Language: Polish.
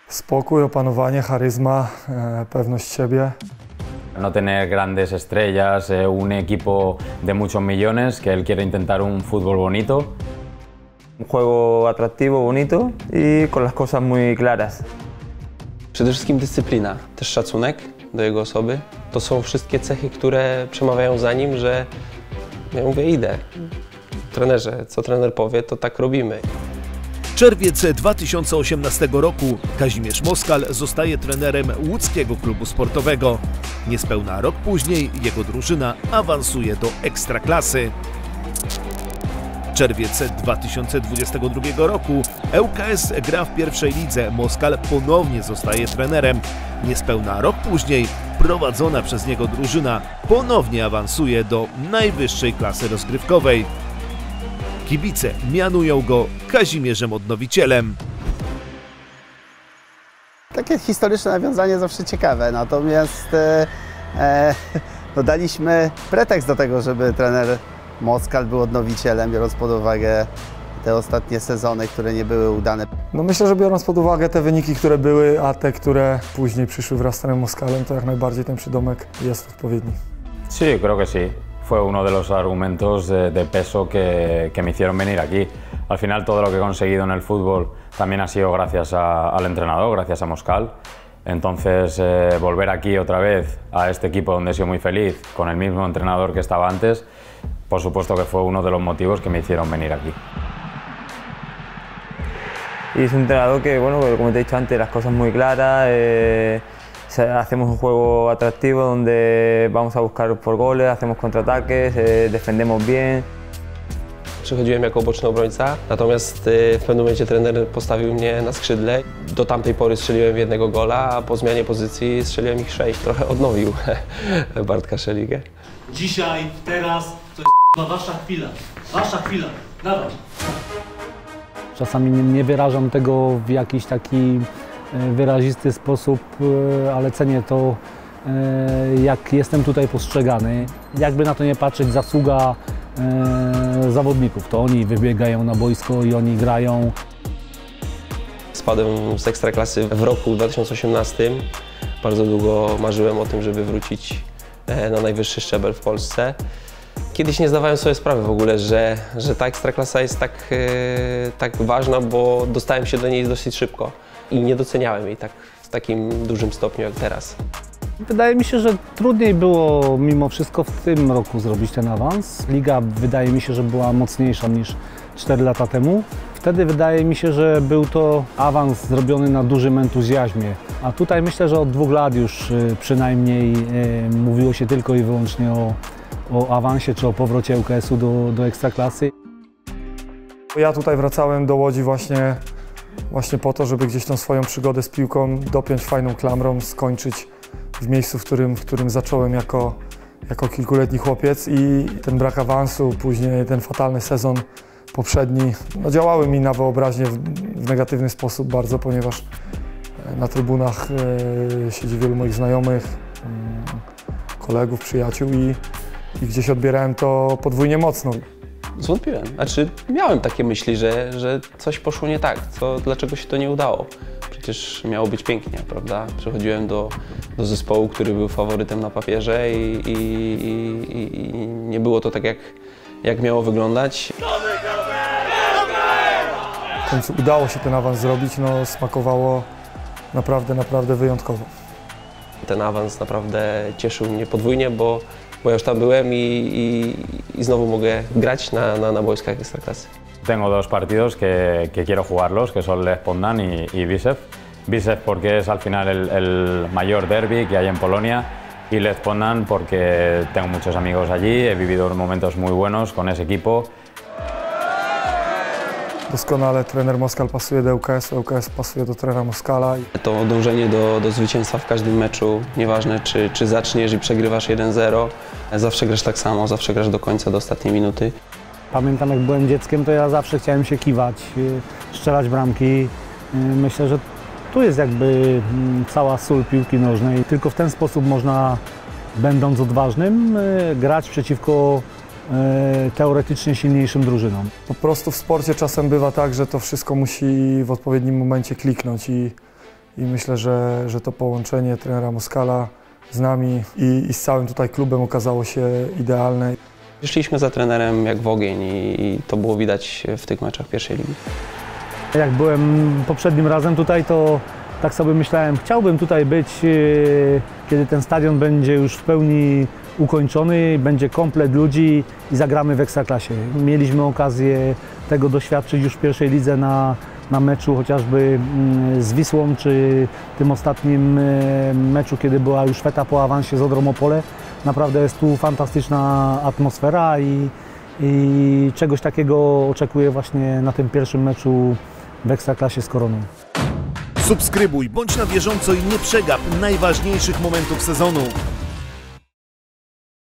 Spokój, opanowanie, charyzma, pewność siebie. No tener grandes estrellas, un equipo de muchos millones, que él quiere intentar un fútbol bonito. Un juego atractivo, bonito i con las cosas muy claras. Przede wszystkim dyscyplina, też szacunek do jego osoby. To są wszystkie cechy, które przemawiają za nim, że ja mówię, idę. Trenerze, co trener powie, to tak robimy. Czerwiec 2018 roku Kazimierz Moskal zostaje trenerem łódzkiego klubu sportowego. Niespełna rok później jego drużyna awansuje do Ekstraklasy. Czerwiec 2022 roku ŁKS gra w pierwszej lidze. Moskal ponownie zostaje trenerem. Niespełna rok później prowadzona przez niego drużyna ponownie awansuje do najwyższej klasy rozgrywkowej. Kibice mianują go Kazimierzem Odnowicielem. Takie historyczne nawiązanie zawsze ciekawe, natomiast daliśmy pretekst do tego, żeby trener Moskal był odnowicielem, biorąc pod uwagę te ostatnie sezony, które nie były udane. No myślę, że biorąc pod uwagę te wyniki, które były, a te, które później przyszły wraz z trenerem Moskalem, to jak najbardziej ten przydomek jest odpowiedni. Sí, creo que sí. Fue uno de los argumentos de peso que me hicieron venir aquí. Al final todo lo que he conseguido en el fútbol también ha sido gracias al entrenador, gracias a Moskal. Entonces volver aquí otra vez a este equipo donde he sido muy feliz, con el mismo entrenador que estaba antes, por supuesto que fue uno de los motivos que me hicieron venir aquí. Y es un entrenador que, bueno, como te he dicho antes, las cosas muy claras. Hacemos un juego atractivo donde vamos a buscar por goles, hacemos contraataques, defendemos bien. Przychodziłem jako boczny obrońca, natomiast w pewnym momencie trener postawił mnie na skrzydle. Do tamtej pory strzeliłem jednego gola, a po zmianie pozycji strzeliłem ich 6. Trochę odnowił Bartka Szeligę. Dzisiaj, teraz, to jest wasza chwila. Wasza chwila. Dawaj. Czasami nie wyrażam tego w jakiś taki wyrazisty sposób, ale cenię to, jak jestem tutaj postrzegany. Jakby na to nie patrzeć, zasługa zawodników. To oni wybiegają na boisko i oni grają. Spadłem z Ekstraklasy w roku 2018. Bardzo długo marzyłem o tym, żeby wrócić na najwyższy szczebel w Polsce. Kiedyś nie zdawałem sobie sprawy w ogóle, że ta Ekstraklasa jest tak ważna, bo dostałem się do niej dosyć szybko i nie doceniałem jej tak w takim dużym stopniu jak teraz. Wydaje mi się, że trudniej było mimo wszystko w tym roku zrobić ten awans. Liga wydaje mi się, że była mocniejsza niż 4 lata temu. Wtedy wydaje mi się, że był to awans zrobiony na dużym entuzjazmie. A tutaj myślę, że od 2 lat już przynajmniej mówiło się tylko i wyłącznie o awansie czy o powrocie ŁKS-u do Ekstraklasy. Ja tutaj wracałem do Łodzi właśnie po to, żeby gdzieś tą swoją przygodę z piłką dopiąć fajną klamrą, skończyć w miejscu, w którym zacząłem jako kilkuletni chłopiec i ten brak awansu, później ten fatalny sezon poprzedni, no działały mi na wyobraźnię w negatywny sposób bardzo, ponieważ na trybunach siedzi wielu moich znajomych, kolegów, przyjaciół i gdzieś odbierałem to podwójnie mocno. Zwątpiłem. Znaczy, miałem takie myśli, że coś poszło nie tak, dlaczego się to nie udało. Przecież miało być pięknie, prawda? Przychodziłem do zespołu, który był faworytem na papierze i nie było to tak, jak miało wyglądać. W końcu udało się ten awans zrobić, no smakowało naprawdę wyjątkowo. Ten awans naprawdę cieszył mnie podwójnie, bo ja już tam byłem i znowu mogę grać na boiskach Ekstraklasy. Tengo dos partidos que quiero jugarlos, que son Lech Poznań y Viseu. Viseu porque es al final el mayor derbi que hay en Polonia y Lech Poznań porque tengo muchos amigos allí, he vivido momentos muy buenos con ese equipo. Doskonale trener Moskal pasuje do ŁKS-u, ŁKS pasuje do trenera Moskala. To dążenie do zwycięstwa w każdym meczu, nieważne czy zaczniesz i przegrywasz 1-0, zawsze grasz tak samo, zawsze grasz do końca, do ostatniej minuty. Pamiętam, jak byłem dzieckiem, to ja zawsze chciałem się kiwać, strzelać bramki. Myślę, że tu jest jakby cała sól piłki nożnej. Tylko w ten sposób można, będąc odważnym, grać przeciwko teoretycznie silniejszym drużynom. Po prostu w sporcie czasem bywa tak, że to wszystko musi w odpowiednim momencie kliknąć i i myślę, że to połączenie trenera Moskala z nami i z całym tutaj klubem okazało się idealne. Szliśmy za trenerem jak w ogień i to było widać w tych meczach pierwszej ligi. Jak byłem poprzednim razem tutaj, to tak sobie myślałem, chciałbym tutaj być, kiedy ten stadion będzie już w pełni ukończony, będzie komplet ludzi i zagramy w Ekstraklasie. Mieliśmy okazję tego doświadczyć już w pierwszej lidze na meczu chociażby z Wisłą, czy tym ostatnim meczu, kiedy była już feta po awansie z Odrą Opole. Naprawdę jest tu fantastyczna atmosfera i czegoś takiego oczekuję właśnie na tym pierwszym meczu w Ekstraklasie z Koroną. Subskrybuj, bądź na bieżąco i nie przegap najważniejszych momentów sezonu.